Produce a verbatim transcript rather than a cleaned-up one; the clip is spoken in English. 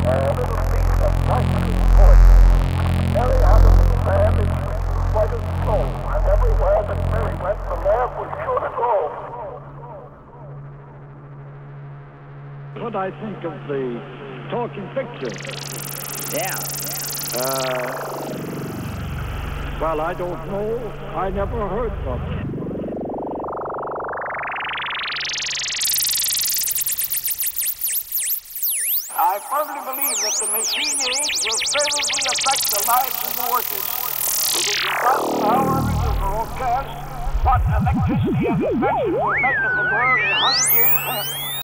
a little piece of nitrogen poison. Mary had a little man and she was white as snow, and everywhere that Mary went, the lamp was sure to glow. What I think of the talking picture? Yeah. Uh, well, I don't know. I never heard of it. I firmly believe that the machine age will favorably affect the lives of the workers. It is impossible, however, to forecast what electricity and invention will make of the world a hundred years hence.